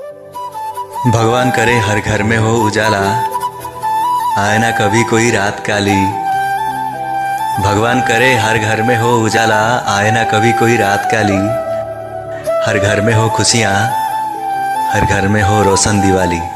भगवान करे हर घर में हो उजाला, आए ना कभी कोई रात काली। भगवान करे हर घर में हो उजाला, आए ना कभी कोई रात काली। हर घर में हो खुशियाँ, हर घर में हो रोशन दिवाली।